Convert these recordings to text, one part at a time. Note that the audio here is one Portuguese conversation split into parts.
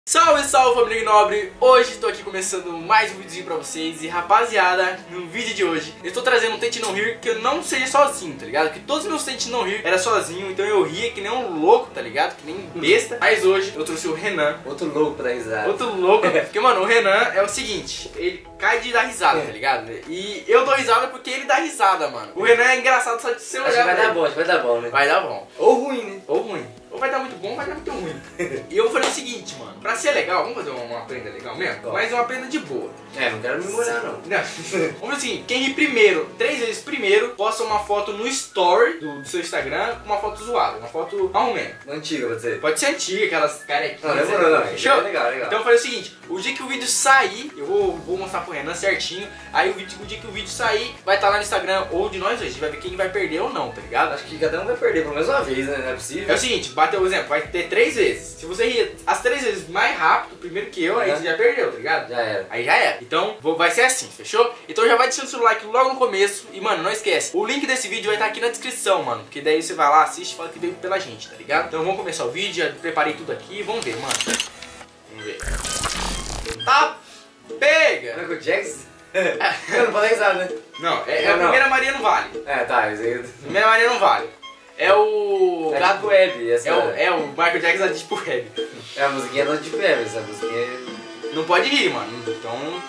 Salve, salve família nobre! Hoje estou aqui começando mais um videozinho pra vocês. E rapaziada, no vídeo de hoje eu estou trazendo um Tente Não Rir que eu não seja sozinho, tá ligado? Porque todos os meus Tente Não Rir era sozinho, então eu ria que nem um louco, tá ligado? Que nem besta. Mas hoje eu trouxe o Renan. Outro louco pra dar risada. Outro louco. Porque, mano, o Renan é o seguinte, ele cai de dar risada, tá ligado? E eu dou risada porque ele dá risada, mano. O Renan é engraçado só de ser olhar. Acho que vai dar bom, acho que vai dar bom, né? Vai dar bom. Ou ruim, né? Ou ruim. Ou vai dar muito bom, ou vai dar muito ruim. E eu vou fazer o seguinte, mano. Pra ser legal, vamos fazer uma prenda legal mesmo? Bom. Mas uma prenda de boa. É, não quero me molhar, não. Não. Vamos assim, quem rir primeiro, 3 vezes primeiro, posta uma foto no story do seu Instagram com uma foto zoada, uma foto arrumando. Antiga, pode ser. Pode ser antiga, aquelas carequinhas. Não, demorou, não. Fechou? É legal, legal. Então eu falei o seguinte, o dia que o vídeo sair, eu vou mostrar pro Renan certinho. Aí o dia que o vídeo sair, vai estar lá no Instagram ou de nós dois. A gente vai ver quem vai perder ou não, tá ligado? Acho que cada um vai perder pelo menos uma vez, né? Não é possível. É o seguinte, bateu o exemplo, vai ter 3 vezes. Se você rir as 3 vezes mais rápido, primeiro que eu, aí você já perdeu, tá ligado? Já era. Aí já era. Então vai ser assim, fechou? Então já vai deixando o seu like logo no começo. E mano, não esquece, o link desse vídeo vai estar aqui na descrição, mano. Porque daí você vai lá, assiste e fala que veio pela gente, tá ligado? Então vamos começar o vídeo, já preparei tudo aqui. Vamos ver, mano. Vamos ver. Tá, pega! Michael Jackson? Não pode dar risada, né? Não, a Não. primeira Maria não vale. É, tá, isso aí. Primeira Maria não vale. É o... É Deep Web, essa. É o Michael Jackson da Deep Web. É a musiquinha da Deep Web, essa musiquinha. Não pode rir, mano. Então...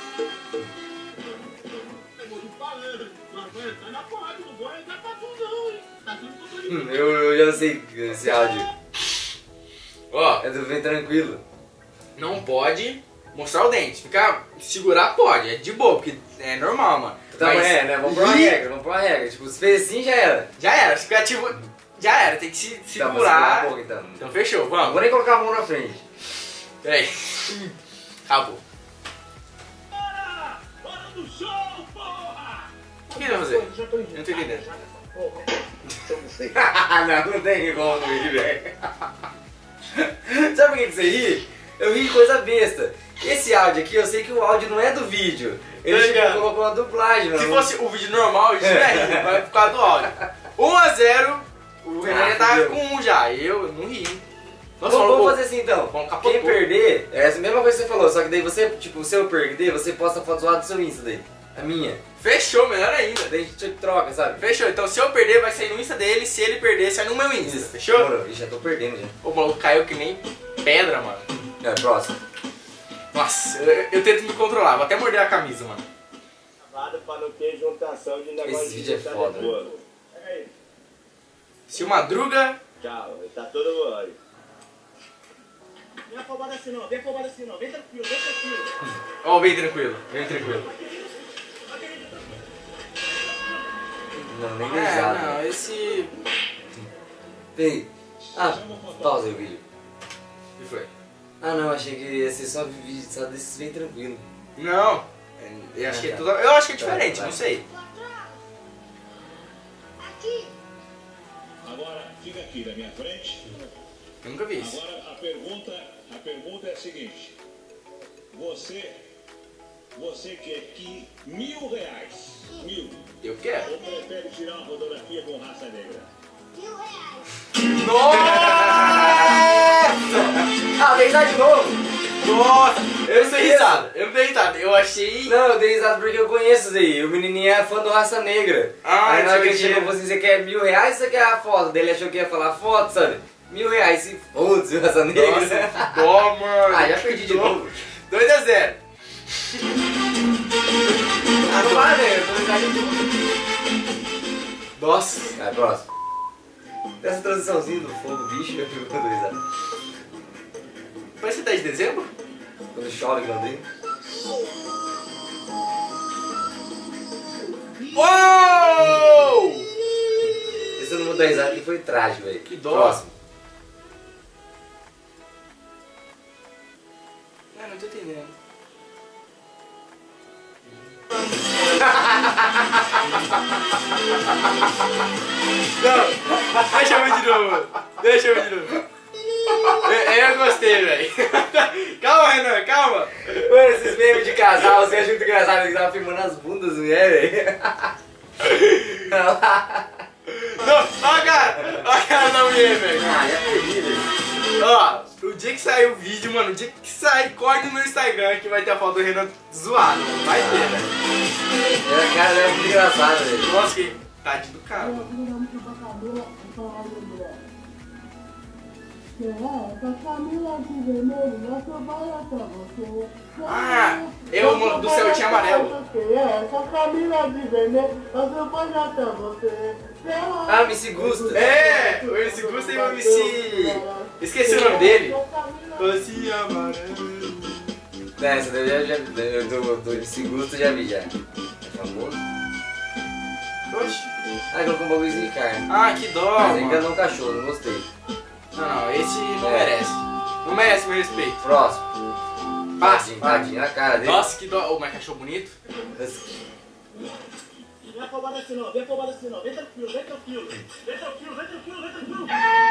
Eu já sei esse áudio. Ó, É do Vem Tranquilo. não pode mostrar o dente. Ficar... Segurar pode, é de boa, porque é normal, mano. Tá, Mas é, né? Vamos pra uma rir, regra, vamos pra uma regra. Tipo, se fez assim, já era. já era, se ficar tipo... Já era, tem que se Tá, vou segurar. segurar um pouco, então. Então fechou, Não vamos. vou nem colocar a mão na frente. Peraí. Acabou. Hora do show, porra! O que ele vai fazer? Eu não tô entendendo. Não tem como não rir, velho. Sabe por que você ri? Eu ri de coisa besta. Esse áudio aqui, eu sei que o áudio não é do vídeo. Ele Tá ligado? colocou uma dublagem, Se mano. fosse o vídeo normal, a gente vai rir, vai ficar do áudio. 1-0, o Renan já tá fudeu. com 1 já, eu não ri. Nossa, Vamos falou, fazer assim então. Vamos capotar. Quem perder, é essa mesma coisa que você falou, só que daí você, tipo, se eu perder, você posta a foto zoada do seu Insta daí. A minha. Fechou, melhor ainda. Daí a gente troca, sabe? Fechou, então se eu perder vai sair no Insta dele, se ele perder sai no meu Insta, fechou? Demorou. Ih, já tô perdendo já. O maluco caiu que nem pedra, mano. É, próximo. Nossa, eu tento me controlar, vou até morder a camisa, mano. Pra não ter juntação de negócio Esse vídeo é foda. É, Se o Madruga... tchau, tá todo mundo. Não é afobado assim não, vem afobado assim não, vem tranquilo, vem tranquilo. Ó, vem tranquilo, vem tranquilo. Não, nem risada. não, esse... Peraí. Ah, pausa aí o vídeo. O que foi? Ah não, achei que ia ser só vídeo só desses bem tranquilo. Não, eu acho que é tá. tudo... Eu acho que é Tá, diferente, tá. não sei. Agora, fica aqui na minha frente. Eu nunca vi isso. Agora a pergunta é a seguinte. Você quer que R$1.000, 1.000, Eu quero. ou prefere tirar uma fotografia com raça negra? Nossa! Ah, dei risada de novo! Nossa! Eu não dei risada, eu não dei risada, eu achei... Não, eu dei risada porque eu conheço isso aí. O menininho é fã do Raça Negra. Ah, aí na hora que ele entendi. chegou, você quer R$1.000 ou você quer a foto? Daí ele achou que ia falar foto, sabe? R$1.000, se foda-se, Raça Negra. Nossa, que dó, mano. Ah, já perdi de novo. 2-0. Ah, não vai, velho. Eu tô risada de tudo. Nossa. Vai, próximo. Essa transiçãozinha do fogo, bicho, eu fico dando risada. Parece 10 de dezembro? Quando chove, Gandinho. Uou! Esse eu não vou dar risada porque foi trágico, velho. Que dó. Próximo. Ah, não tô entendendo. Não, deixa eu ver de novo. Deixa eu ver de novo. Eu gostei, velho. Calma, Renan, calma. Mano, esses memes de casal, você acha muito engraçado que tava filmando as bundas das mulheres, velho? Não, ó a cara da mulher, velho. Ah, já perdi, velho. Ó, o dia que sair o vídeo, mano, o dia que sai, corre no meu Instagram que vai ter a foto do Renan zoado. Vai ter, né? Cara, é muito engraçado, velho. Nossa, que tadinho do cara. Ah, é o do Celtinha amarelo. Ah, MC Gusto. É, o MC Gusta e o MC... Esqueci o nome dele. MC amarelo. Essa daí eu já do MC Gusto eu já vi já. É famoso. Oxi. Ah, colocou um bagulhozinho de carne. Ah, que dó, Mas mano. enganou um cachorro, não gostei. Não, esse não É. merece. Não merece meu respeito. Próximo. Passa, Tadinho, a cara dele. Nossa, que dó. Ô, mas cachorro bonito. Vem afobado assim não, vem afobado assim não, vem tranquilo, vem tranquilo, vem tranquilo, vem tranquilo, vem tranquilo.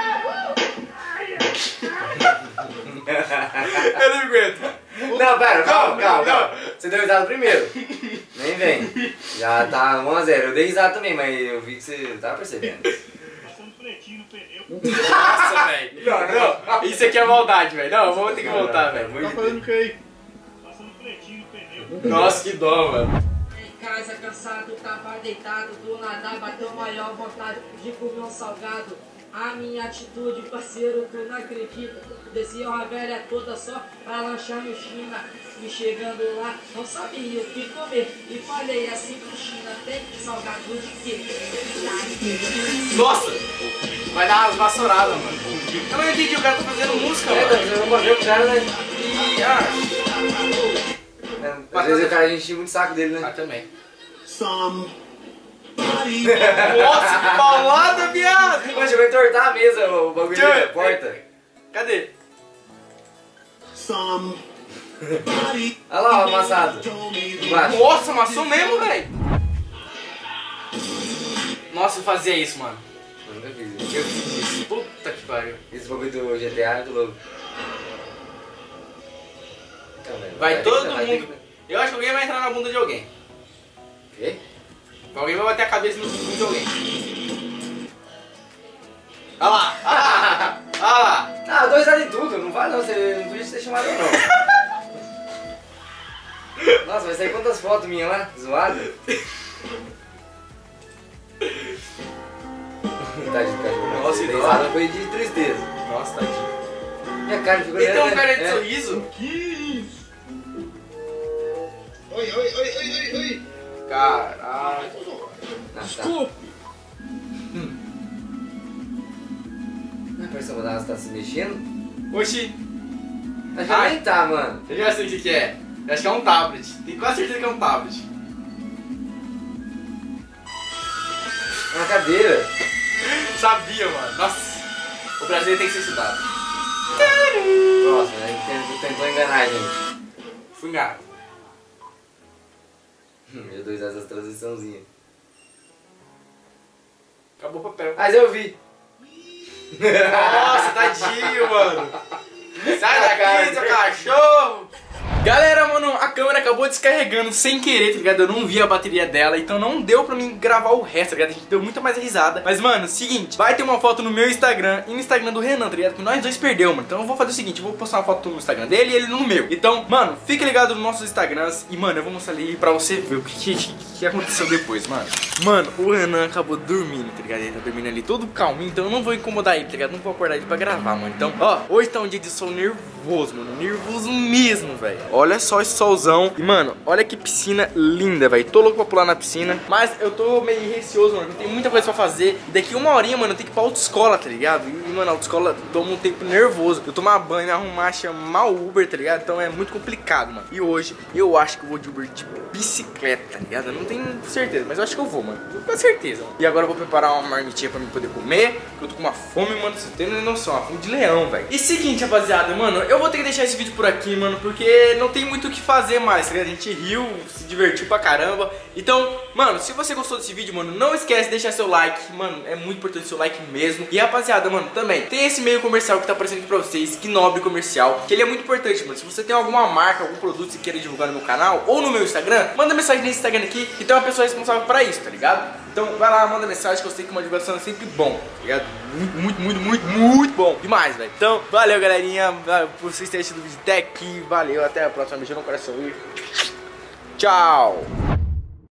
Eu não aguento. Não, pera, calma. Não. Você deu risada primeiro. Nem vem. Já tá 1 a 0. Eu dei risada também, mas eu vi que você tava percebendo. Passando pretinho no pneu. Nossa, velho. Não. Isso aqui é maldade, velho. Não, vamos ter que voltar, velho. Tá fazendo o que aí? Passando pretinho no pneu. Nossa, que dó, mano. Em casa cansado, tava deitado, do nada bateu maior vontade de comer um salgado. A minha atitude, parceiro, tu não acredita. Desci uma velha toda só pra lanchar no China. E chegando lá, não sabia o que comer. E falei assim pro China, tem salgado de quê? Nossa. Vai dar umas vassouradas, mano. Eu não entendi, o cara tá fazendo música, É, mano. você não pode ver o cara, né? E... Às vezes o cara a gente enche muito o saco dele, Ah, né? também. Somebody. Nossa, que paulada, viado. Poxa, vai entortar a mesa, o bagulho Tchau. da porta. Cadê? Somebody. Olha lá o amassado. Embaixo. Nossa, amassou mesmo, velho. Nossa, eu fazia isso, mano. Eu nunca fiz isso. Eu fiz isso. Puta que pariu. Esse bagulho do GTA é do louco. Então, velho, Vai todo vai ter mundo. que- Eu acho que alguém vai entrar na bunda de alguém. Quê? Alguém vai bater a cabeça no bumbum de alguém. Olha lá, olha lá, olha lá. Ah, eu dou risada em tudo, não vai não, você não podia ter chamado eu não. Nossa, vai sair quantas fotos minhas lá? Zoada? Tadinho do cachorro. Nossa, Essa que risada dó. foi de tristeza. Nossa, tadinho. Minha cara ficou Então, olhando, cara de é. sorriso. Oi, oi, oi, oi, oi, oi. Caralho. Ah, tá. Ah, parece que a Rodada tá se mexendo. Oxi, Acho que ela nem tá, mano. eu já sei o que é. Eu acho que é um tablet. Tenho quase certeza que é um tablet. É uma cadeira. Sabia, mano. Nossa. O brasileiro tem que ser estudado. Próximo, né? Tentou enganar a gente. Fui enganado. Eu dou essas transiçãozinhas. Acabou o papel. Mas eu vi. Nossa, tadinho, mano. Sai Cara, daqui, seu cachorro. Galera, mano, a câmera acabou descarregando sem querer, tá ligado? Eu não vi a bateria dela, então não deu pra mim gravar o resto, tá ligado? A gente deu muita mais risada. Mas, mano, seguinte, vai ter uma foto no meu Instagram e no Instagram do Renan, tá ligado? Que nós dois perdeu, mano. Então eu vou fazer o seguinte, eu vou postar uma foto no Instagram dele e ele no meu. Então, mano, fique ligado nos nossos Instagrams e, mano, eu vou mostrar ali pra você ver o que aconteceu depois, mano. Mano, o Renan acabou dormindo, tá ligado? Ele tá dormindo ali todo calminho, então eu não vou incomodar ele, tá ligado? Não vou acordar ele pra gravar, mano. Então, ó, hoje tá um dia de sol nervoso, mano. Nervoso mesmo, velho. Olha só esse solzão. E, mano, olha que piscina linda, velho. Tô louco pra pular na piscina. Mas eu tô meio receoso, mano. Tem muita coisa pra fazer. E daqui uma horinha, mano, eu tenho que ir pra autoescola, tá ligado? E, mano, a autoescola toma um tempo nervoso. Eu tomar banho, me arrumar, chamar o Uber, tá ligado? Então é muito complicado, mano. E hoje, eu acho que eu vou de Uber de bicicleta, tá ligado? Eu não tenho certeza, mas eu acho que eu vou, mano. Com certeza, mano. E agora eu vou preparar uma marmitinha pra mim poder comer. Porque eu tô com uma fome, mano. Você tem noção, uma fome de leão, velho. E seguinte, rapaziada, mano, eu vou ter que deixar esse vídeo por aqui, mano, porque não tem muito o que fazer mais, tá ligado? A gente riu, se divertiu pra caramba. Então, mano, se você gostou desse vídeo, mano, não esquece de deixar seu like. Mano, é muito importante seu like mesmo. E rapaziada, mano, também tem esse meio comercial que tá aparecendo aqui pra vocês, que Nobre Comercial, que ele é muito importante, mano. Se você tem alguma marca, algum produto que você queira divulgar no meu canal ou no meu Instagram, manda mensagem nesse Instagram aqui, que tem uma pessoa responsável pra isso, tá ligado? Então vai lá, manda mensagem, que eu sei que uma divulgação é sempre bom, tá ligado? Muito bom. Demais, velho. Então, valeu, galerinha. por vocês terem assistido o vídeo até aqui. Valeu, até a próxima. Beijo no coração e tchau.